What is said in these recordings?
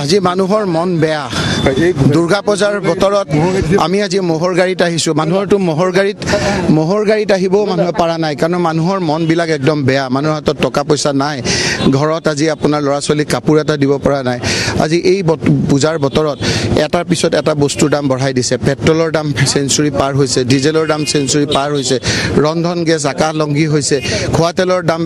আজি মানুহৰ মন বেয়া দুৰ্গা পূজাৰ বতৰত আমি আজি মহৰ গাড়ীত আহিছোঁ মানুহৰটো মহৰ গাড়ীত আহিবও মানুহে পাৰা নাই কাৰণ মানুহৰ মনবিলাক একদম বেয়া মানুহৰ হাতত টকা পইচা নাই ঘৰত আজি আপোনাৰ ল'ৰা ছোৱালীক কাপোৰ এটা দিব পৰা নাই আজি এই পূজাৰ বতৰত এটাৰ পিছত এটা বস্তুৰ দাম বঢ়াই দিছে পেট্ৰলৰ দাম সেঞ্চুৰী পাৰ হৈছে ডিজেলৰ দাম সেঞ্চুৰী পাৰ হৈছে ৰন্ধন গেছ আকাশলংঘী হৈছে খোৱা তেলৰ দাম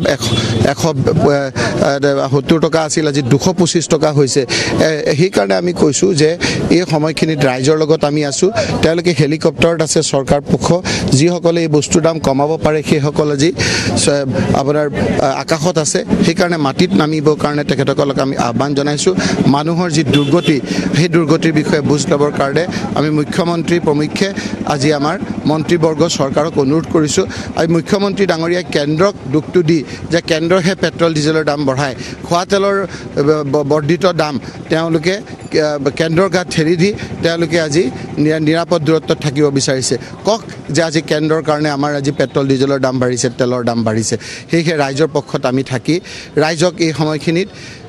170 টকা আছিল আজি 225 টকা হৈছে সেইকাৰণে আমি কৈছোঁ যে এই সময়খিনিত ৰাইজৰ লগত আমি আছোঁ তেওঁলোকে হেলিকপ্টাৰত আছে চৰকাৰ পক্ষ যিসকলে এই বস্তুৰ দাম কমাব পাৰে সেইসকল আজি আপোনাৰ আকাশত আছে সেইকাৰণে মাটিত নামিবৰ কাৰণে তেখেতসকলক আমি আহ্বান জনাইছোঁ মানুহৰ যি দুৰ্গতি সেই দুৰ্গতিৰ বিষয়ে বুজ ল'বৰ কাৰণে আমি মুখ্যমন্ত্ৰী প্ৰমুখ্যে আজি আমাৰ মন্ত্ৰীবৰ্গ চৰকাৰক অনুৰোধ কৰিছোঁ আৰু মুখ্যমন্ত্ৰী ডাঙৰীয়াই কেন্দ্ৰক দুখটো দি যে কেন্দ্ৰহে পেট্ৰল ডিজেলৰ দাম বঢ়ায় খোৱা তেলৰ বৰ্ধিত দাম তেওঁলোকে কেন্দ্ৰৰ গাত ঠেলি দি তেওঁলোকে আজি নিৰাপদ দূৰত্বত থাকিব বিচাৰিছে কওক যে আজি কেন্দ্ৰৰ কাৰণে আমাৰ আজি পেট্ৰল ডিজেলৰ দাম বাঢ়িছে তেলৰ দাম বাঢ়িছে সেয়েহে ৰাইজৰ পক্ষত আমি থাকি ৰাইজক এই সময়খিনিত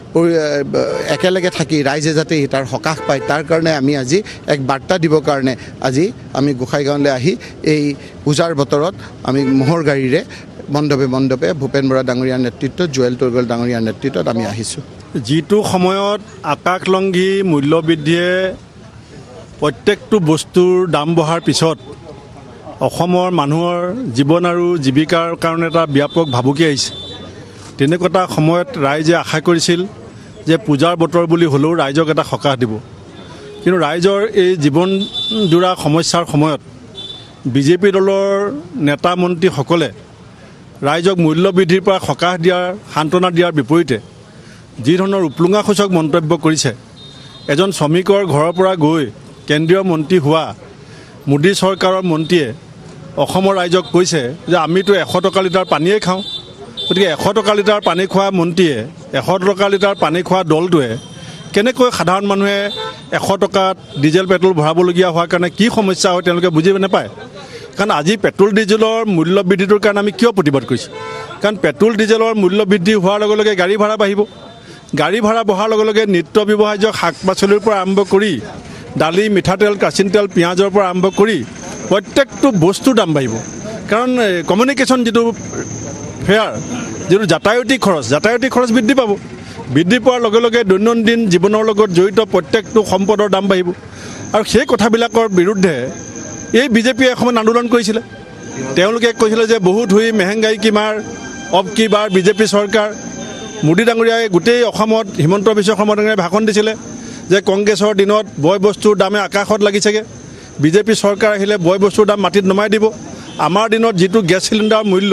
একেলগে থাকি ৰাইজে যাতে তাৰ সকাহ পায় তাৰ কাৰণে আমি আজি এক বাৰ্তা দিবৰ কাৰণে আজি আমি গোসাইগাঁৱলৈ আহি এই পূজাৰ বতৰত আমি মহৰ গাড়ীৰে মণ্ডপে ভূপেন বৰা ডাঙৰীয়াৰ নেতৃত্বত জুৱেল তৈগল ডাঙৰীয়াৰ নেতৃত্বত আমি আহিছোঁ যিটো সময়ত আকাশলংঘী মূল্য বৃদ্ধিয়ে প্ৰত্যেকটো বস্তুৰ দাম বঢ়াৰ পিছত অসমৰ মানুহৰ জীৱন আৰু জীৱিকাৰ কাৰণে এটা ব্যাপক ভাবুকি আহিছে তেনেকুৱা এটা সময়ত ৰাইজে আশা কৰিছিল যে পূজাৰ বতৰ বুলি হ'লেও ৰাইজক এটা সকাহ দিব কিন্তু ৰাইজৰ এই জীৱনজোৰা সমস্যাৰ সময়ত বিজেপি দলৰ নেতা মন্ত্ৰীসকলে ৰাইজক মূল্য বৃদ্ধিৰ পৰা সকাহ দিয়াৰ সান্তনা দিয়াৰ বিপৰীতে যি ধৰণৰ উপলুঙাসূচক মন্তব্য কৰিছে এজন শ্ৰমিকৰ ঘৰৰ পৰা গৈ কেন্দ্ৰীয় মন্ত্ৰী হোৱা মোদী চৰকাৰৰ মন্ত্ৰীয়ে অসমৰ ৰাইজক কৈছে যে আমিতো 100 টকা লিটাৰ পানীয়ে খাওঁ গতিকে 100 টকা লিটাৰ পানী খোৱা মন্ত্ৰীয়ে 100 টকা লিটাৰ পানী খোৱা দলটোৱে কেনেকৈ সাধাৰণ মানুহে 100 টকাত ডিজেল পেট্ৰল ভৰাবলগীয়া হোৱাৰ কাৰণে কি সমস্যা হয় তেওঁলোকে বুজি নাপায় কাৰণ আজি পেট্ৰল ডিজেলৰ মূল্য বৃদ্ধিটোৰ কাৰণে আমি কিয় প্ৰতিবাদ কৰিছোঁ কাৰণ পেট্ৰল ডিজেলৰ মূল্য বৃদ্ধি হোৱাৰ লগে লগে গাড়ী ভাড়া বাঢ়িব গাড়ী ভাড়া বঢ়াৰ লগে লগে নিত্য ব্যৱহাৰ্য শাক পাচলিৰ পৰা আৰম্ভ কৰি দালি মিঠাতেল কাচিন তেল পিঁয়াজৰ পৰা আৰম্ভ কৰি প্ৰত্যেকটো বস্তুৰ দাম বাঢ়িব কাৰণ কমিউনিকেশ্যন যিটো ফেয়াৰ যিটো যাতায়তী খৰচ বৃদ্ধি পাব বৃদ্ধি পোৱাৰ লগে লগে দৈনন্দিন জীৱনৰ লগত জড়িত প্ৰত্যেকটো সম্পদৰ দাম বাঢ়িব আৰু সেই কথাবিলাকৰ বিৰুদ্ধে এই বিজেপিয়ে এসময়ত আন্দোলন কৰিছিলে তেওঁলোকে কৈছিলে যে বহুত হুই মেহেংগাই কি মাৰ অব কি বাৰ বিজেপি চৰকাৰ মোদী ডাঙৰীয়াই গোটেই অসমত হিমন্ত বিশ্ব শৰ্মা ডাঙৰীয়াই ভাষণ দিছিলে যে কংগ্ৰেছৰ দিনত বয় বস্তুৰ দামে আকাশত লাগিছেগৈ বিজেপি চৰকাৰ আহিলে বয় বস্তুৰ দাম মাটিত নমাই দিব আমাৰ দিনত যিটো গেছ চিলিণ্ডাৰৰ মূল্য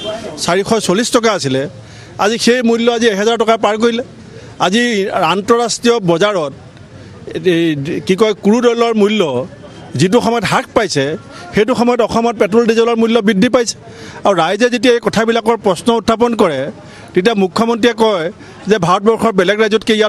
440 টকা আছিলে আজি সেই মূল্য আজি 1000 টকা পাৰ কৰিলে আজি আন্তঃৰাষ্ট্ৰীয় বজাৰত কি কয় ক্ৰুড অইলৰ মূল্য যিটো সময়ত হ্ৰাস পাইছে সেইটো সময়ত অসমত পেট্ৰল ডিজেলৰ মূল্য বৃদ্ধি পাইছে আৰু ৰাইজে যেতিয়া এই কথাবিলাকৰ প্ৰশ্ন উত্থাপন কৰে তেতিয়া মুখ্যমন্ত্ৰীয়ে কয় যে ভাৰতবৰ্ষৰ বেলেগ ৰাজ্যতকৈ ইয়াত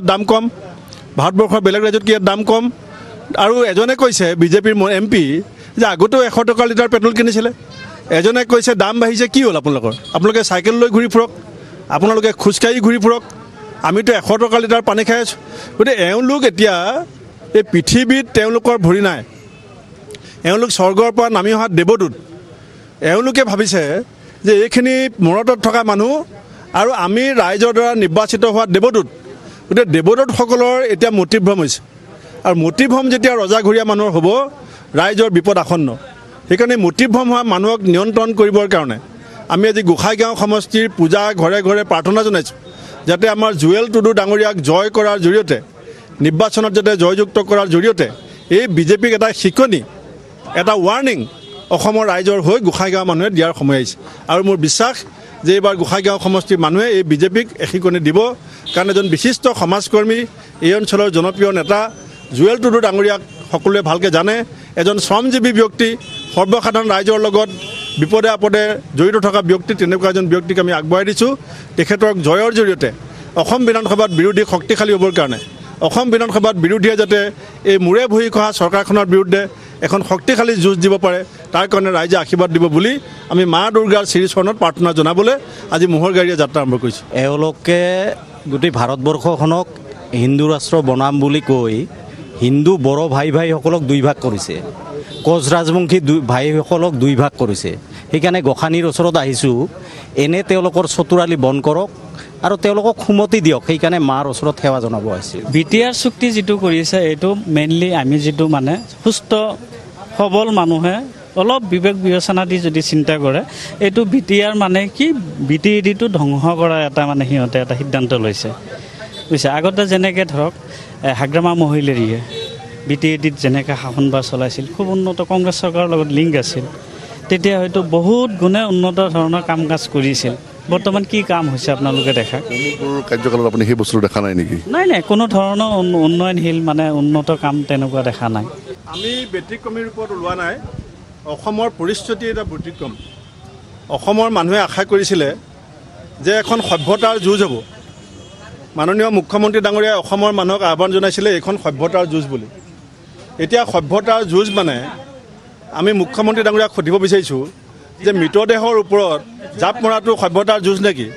দাম কম আৰু এজনে কৈছে বিজেপিৰ MP যে আগতেও 100 টকা লিটাৰ পেট্ৰল কিনিছিলে এজনে কৈছে দাম বাঢ়িছে কি হ'ল আপোনালোকে চাইকেল লৈ ঘূৰি ফুৰক আপোনালোকে খোজকাঢ়ি ঘূৰি ফুৰক আমিতো 100 টকা লিটাৰ পানী খাই আছোঁ গতিকে এওঁলোক এতিয়া এই পৃথিৱীত তেওঁলোকৰ ভৰি নাই এওঁলোক স্বৰ্গৰ পৰা নামি অহা দেৱদূত এওঁলোকে ভাবিছে যে এইখিনি মূৰতত থকা মানুহ আৰু আমি ৰাইজৰ দ্বাৰা নিৰ্বাচিত হোৱা দেৱদূত গতিকে দেৱদূতসকলৰ এতিয়া মতিভ্ৰম হৈছে আৰু মতিভ্ৰম যেতিয়া ৰজাঘৰীয়া মানুহৰ হ'ব ৰাইজৰ বিপদ আসন্ন সেইকাৰণে মতিভ্ৰম হোৱা মানুহক নিয়ন্ত্ৰণ কৰিবৰ কাৰণে আমি আজি গোসাইগাঁও সমষ্টিৰ পূজা ঘৰে ঘৰে প্ৰাৰ্থনা জনাইছোঁ যাতে আমাৰ জুৱেল টুডু ডাঙৰীয়াক জয় কৰাৰ জৰিয়তে নিৰ্বাচনত যাতে জয়যুক্ত কৰাৰ জৰিয়তে এই বিজেপিক এটা শিকনি এটা ৱাৰ্ণিং অসমৰ ৰাইজৰ হৈ গোসাইগাঁও মানুহে দিয়াৰ সময় আহিছে আৰু মোৰ বিশ্বাস যে এইবাৰ গোসাইগাঁও সমষ্টিৰ মানুহে এই বিজেপিক শিকনি দিব কাৰণ এজন বিশিষ্ট সমাজকৰ্মী এই অঞ্চলৰ জনপ্ৰিয় নেতা জুৱেল টুডু ডাঙৰীয়াক সকলোৱে ভালকৈ জানে এজন শ্ৰমজীৱী ব্যক্তি সৰ্বসাধাৰণ ৰাইজৰ লগত বিপদে আপদে জড়িত থকা ব্যক্তি তেনেকুৱা এজন ব্যক্তিক আমি আগবঢ়াই দিছোঁ তেখেতৰ জয়ৰ জৰিয়তে অসম বিধানসভাত বিৰোধী শক্তিশালী হ'বৰ কাৰণে অসম বিধানসভাত বিৰোধীয়ে যাতে এই মূৰে ভৰি খোৱা চৰকাৰখনৰ বিৰুদ্ধে এখন শক্তিশালী যুঁজ দিব পাৰে তাৰ কাৰণে ৰাইজে আশীৰ্বাদ দিব বুলি আমি মা দুৰ্গাৰ শ্ৰীচৰণত প্ৰাৰ্থনা জনাবলৈ আজি মোহৰ গাড়ীয়ে যাত্ৰা আৰম্ভ কৰিছোঁ এওঁলোকে গোটেই ভাৰতবৰ্ষখনক হিন্দু ৰাষ্ট্ৰ বনাম বুলি কৈ হিন্দু বড়ো ভাই ভাইসকলক দুই ভাগ কৰিছে, কোচ ৰাজবংশী ভাইসকলক দুই ভাগ কৰিছে। সেইকাৰণে গোসানীৰ ওচৰত আহিছোঁ, এনে তেওঁলোকৰ চতুৰালি বন্ধ কৰক আৰু তেওঁলোকক সুমতি দিয়ক। সেইকাৰণে মাৰ ওচৰত সেৱা জনাব আহিছোঁ। BTR চুক্তি যিটো কৰিছে এইটো মেইনলি আমি যিটো মানে সুস্থ সবল মানুহে অলপ বিবেক বিবেচনা দি যদি চিন্তা কৰে, এইটো BTR মানে কি BTEDটো ধ্বংস কৰাৰ এটা মানে সিহঁতে এটা সিদ্ধান্ত লৈছে বুজিছে। আগতে যেনেকৈ ধৰক হাগ্ৰামা মহিলাৰীয়ে BTEDত যেনেকৈ শাসনভাৰ চলাইছিল, খুব উন্নত কংগ্ৰেছ চৰকাৰৰ লগত লিংক আছিল, তেতিয়া হয়তো বহুত গুণে উন্নত ধৰণৰ কাম কাজ কৰিছিল। বৰ্তমান কি কাম হৈছে আপোনালোকে দেখা? কাৰ্যকালত আপুনি সেই বস্তুটো দেখা নাই নেকি? নাই, কোনো ধৰণৰ উন্নয়নশীল মানে উন্নত কাম তেনেকুৱা দেখা নাই। আমি ব্যতিক্ৰমীৰ ৰূপত ওলোৱা নাই। অসমৰ পৰিস্থিতি এটা ব্যতিক্ৰম। অসমৰ মানুহে আশা কৰিছিলে যে এখন সভ্যতাৰ যুঁজ হ'ব। মাননীয় মুখ্যমন্ত্ৰী ডাঙৰীয়াই অসমৰ মানুহক আহ্বান জনাইছিলে এইখন সভ্যতাৰ যুঁজ বুলি। এতিয়া সভ্যতাৰ যুঁজ মানে আমি মুখ্যমন্ত্ৰী ডাঙৰীয়াক সুধিব বিচাৰিছোঁ যে মৃতদেহৰ ওপৰত জাপ মৰাটো সভ্যতাৰ যুঁজ নেকি?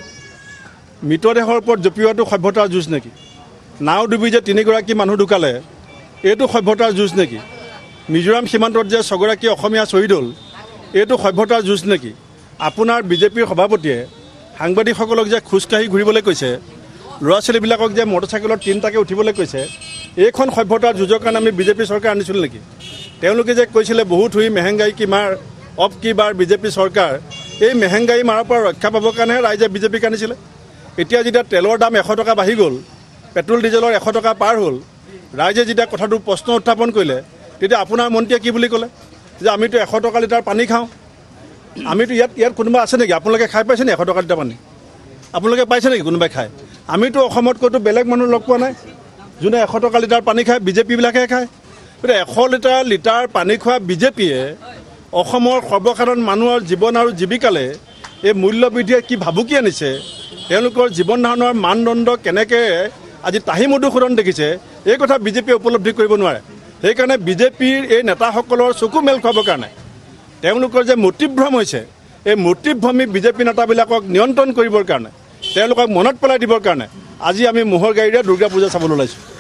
মৃতদেহৰ ওপৰত জঁপিওৱাটো সভ্যতাৰ যুঁজ নেকি? নাও ডুবি যে 3গৰাকী মানুহ ঢুকালে, এইটো সভ্যতাৰ যুঁজ নেকি? মিজোৰাম সীমান্তত যে 6গৰাকী অসমীয়া শ্বহীদ হ'ল, এইটো সভ্যতাৰ যুঁজ নেকি? আপোনাৰ বিজেপিৰ সভাপতিয়ে সাংবাদিকসকলক যে খোজকাঢ়ি ঘূৰিবলৈ কৈছে, ল'ৰা ছোৱালীবিলাকক যে মটৰচাইকেলত 3টাকৈ উঠিবলৈ কৈছে, এইখন সভ্যতাৰ যুঁজৰ কাৰণে আমি বিজেপি চৰকাৰ আনিছিলোঁ নেকি? তেওঁলোকে যে কৈছিলে বহুত হুই মেহেংগাই কি মাৰ অব কি বাৰ বিজেপি চৰকাৰ, এই মেহেংগাই মাৰৰ পৰা ৰক্ষা পাবৰ কাৰণেহে ৰাইজে বিজেপিক আনিছিলে। এতিয়া যেতিয়া তেলৰ দাম 100 টকা বাঢ়ি গ'ল, পেট্ৰল ডিজেলৰ 100 টকা পাৰ হ'ল, ৰাইজে যেতিয়া কথাটো প্ৰশ্ন উত্থাপন কৰিলে, তেতিয়া আপোনাৰ মন্ত্ৰীয়ে কি বুলি ক'লে যে আমিতো 100 টকা লিটাৰ পানী খাওঁ। আমিতো ইয়াত কোনোবা আছে নেকি? আপোনালোকে খাই পাইছে নেকি 100 টকা লিটাৰ পানী? আপোনালোকে পাইছে নেকি কোনোবাই খায়? আমিতো অসমত ক'তো বেলেগ মানুহ লগ পোৱা নাই যোনে 100 টকা লিটাৰ পানী খায়, বিজেপিবিলাকে খায়। গতিকে 100 লিটাৰ পানী খোৱা বিজেপিয়ে অসমৰ সৰ্বসাধাৰণ মানুহৰ জীৱন আৰু জীৱিকালে এই মূল্যবৃদ্ধিয়ে কি ভাবুকি আনিছে, তেওঁলোকৰ জীৱন ধাৰণৰ মানদণ্ড কেনেকৈ আজি তাহি মধুসূদন দেখিছে, এই কথা বিজেপিয়ে উপলব্ধি কৰিব নোৱাৰে। সেইকাৰণে বিজেপিৰ এই নেতাসকলৰ চকু মেল খুৱাবৰ কাৰণে তেওঁলোকৰ যে মতিভ্ৰম হৈছে, এই মতিভ্ৰমী বিজেপি নেতাবিলাকক নিয়ন্ত্ৰণ কৰিবৰ কাৰণে, তেওঁলোকক মনত পেলাই দিবৰ কাৰণে আজি আমি ম'হৰ গাড়ীৰে দুৰ্গা পূজা চাবলৈ ওলাইছোঁ।